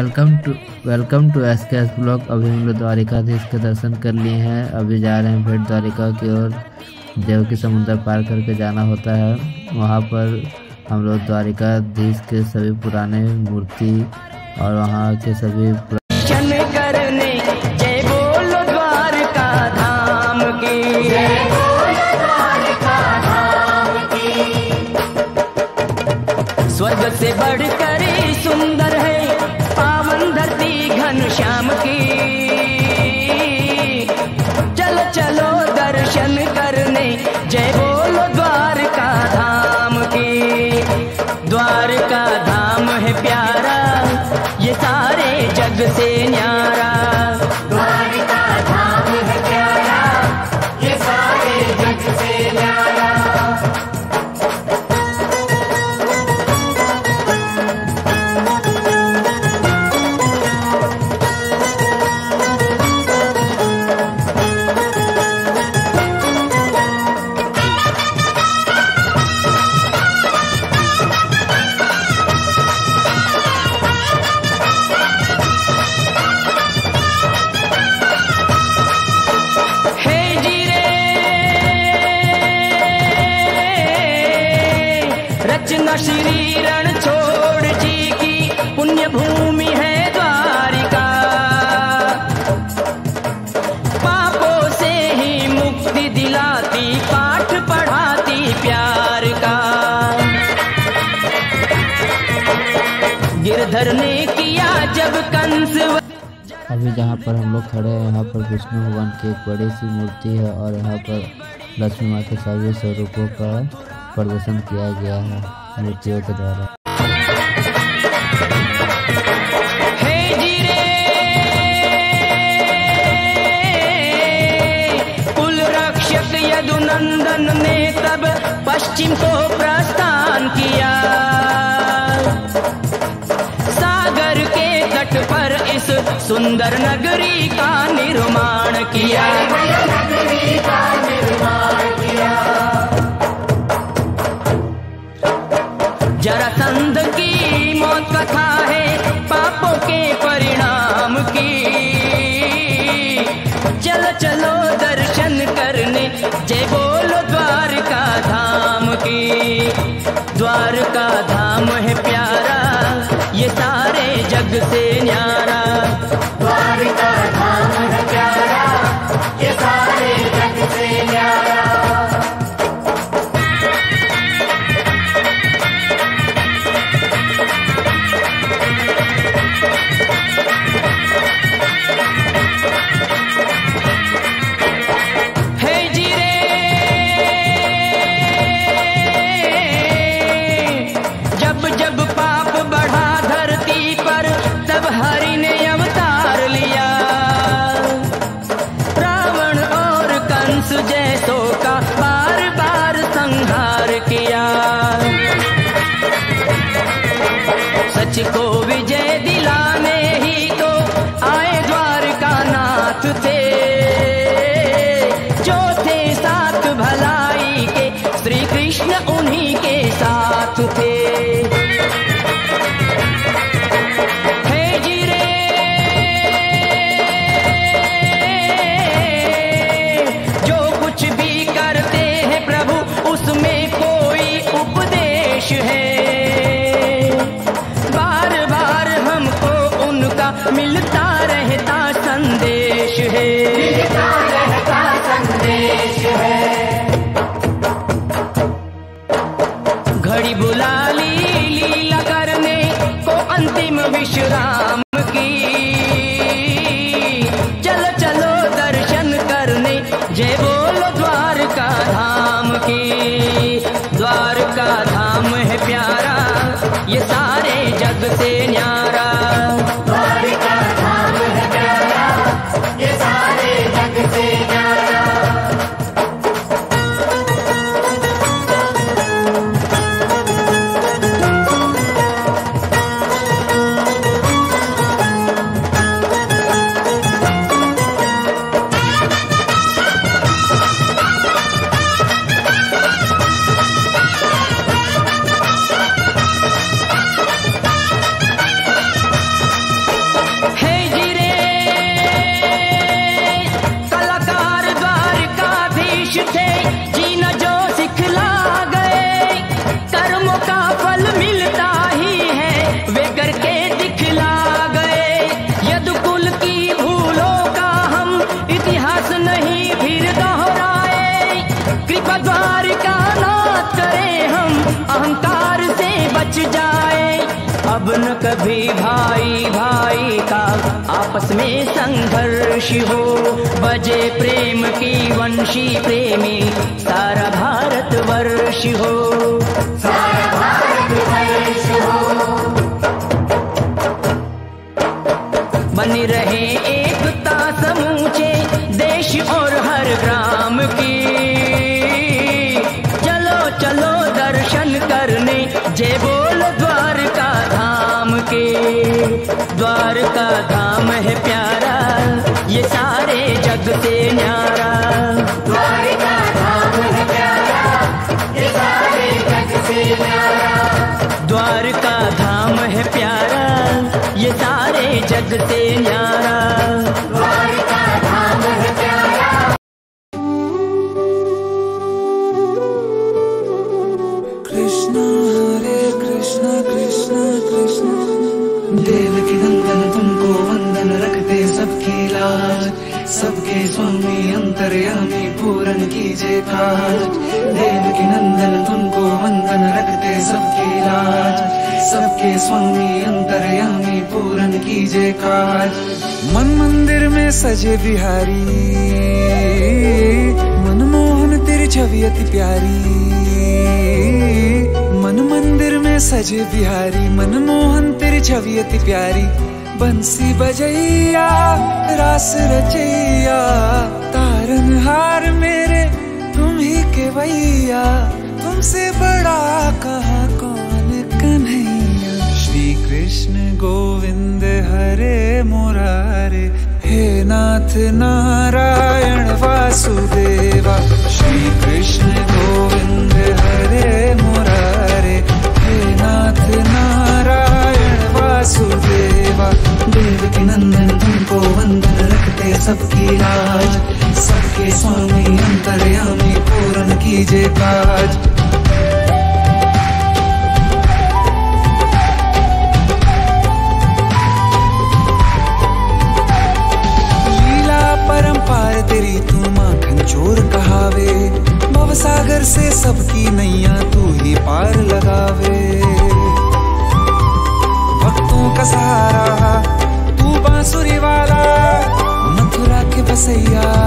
Welcome to SKS blog. अभी हम लोग द्वारिकाधीश के दर्शन कर लिए हैं। अभी जा रहे हैं भेंट द्वारिका की ओर। देवकी समुद्र पार करके जाना होता है। वहाँ पर हम लोग द्वारिकाधीश के सभी पुराने मूर्ति और वहाँ के सभी करने जय बोलो द्वारका धाम की, जय बोलो द्वारका धाम की। स्वर्ग से बढ़कर सुंदर है पावन धरती घनश्याम की। चलो चलो दर्शन करने जय बोलो द्वारका धाम की। द्वारका धाम है प्यारा ये सारे जग से न्यारा। द्वारका धाम है प्यारा ये सारे जग से न्यारा। रचना श्री रणछोड़ जी की पुण्य भूमि है द्वारिका। पापों से ही मुक्ति दिलाती पाठ पढ़ाती प्यार का। गिरधर ने किया जब कंस। अभी जहाँ पर हम लोग खड़े हैं यहाँ पर विष्णु भगवान की एक बड़ी सी मूर्ति है और यहाँ पर लक्ष्मी माँ के सभी स्वरूपों का प्रदर्शन किया गया है मूर्तियों के द्वारा। कुल रक्षक यदुनंदन ने तब पश्चिम को प्रस्थान किया। सागर के तट पर इस सुंदर नगरी का निर्माण किया। नगरी का निर्माण किया। जरासंध की मौत कथा है पापों के परिणाम की। चलो चलो दर्शन करने जय बोलो द्वारका धाम की। द्वारका धाम है प्यारा ये सारे जग से न्यारा। द्वारका धाम है प्यारा ये सारे जग से न्यारा। जब पाप बढ़ा धरती पर तब हरि ने अवतार लिया। रावण और कंस जैसों का बार बार संहार किया। सच को विजय दिलाने ही तो आए द्वारका नाथ थे। जो थे साथ भलाई के श्री कृष्ण उन्हीं के साथ थे। मिलता रहता संदेश है, मिलता रहता संदेश है। घड़ी बुला ली लीला करने को अंतिम विश्राम की। चलो चलो दर्शन करने जय बोलो द्वारका धाम की। द्वारका धाम है प्यारा ये सारे जग से न्यारा। द्वारका धाम है प्यारा ये सारे जग से न्यारा। अब न कभी भाई भाई का आपस में संघर्ष हो। बजे प्रेम की वंशी प्रेमी सारा भारतवर्ष हो। सारा भारतवर्ष हो। बनी रहे एकता समूचे देश और हर ग्राम की। चलो चलो दर्शन करने जय बोल द्वारका धाम के। द्वारका धाम है प्यारा ये सारे जग से न्यारा। द्वारका धाम है प्यारा ये सारे जग से न्यारा। द्वारका धाम है प्यारा ये सारे जग से न्यारा। द्वारका धाम है प्यारा। कृष्णा हरे कृष्णा कृष्णा कृष्णा। देवकी नंदन तुमको वंदन रखते सबकी लाज। सबके स्वामी अंतर्यामी पूरन कीजिए काज। देवकी नंदन तुमको वंदन रखते सबकी लाज। सबके स्वामी अंतर्यामी पूरन कीजिए काज। मन मंदिर में सजे बिहारी मनमोहन तेरी छवि अति प्यारी। मन मंदिर में सजे बिहारी मनमोहन तेरी छवि अति प्यारी। बंसी बजैया रास रचैया तारनहार मेरे तुम ही के भैया। तुमसे बड़ा कहाँ कौन कन्हैया। श्री कृष्ण गोविंद हरे मुरारे हे नाथ नारायण वासुदेवा। श्री कृष्ण गोविंद हरे मुरारे हे नाथ नारायण वासुदेवा। देवकी नंदन तुमको वंदन रखते सबकी लाज। सबके स्वामी अंतर्यामी पूरन कीजिए काज। परंपार तेरी तू माखन चोर कहावे। भवसागर से सबकी नैया तू ही पार लगावे। भक्तों का सहारा तू बांसुरी वाला मथुरा के बसैया।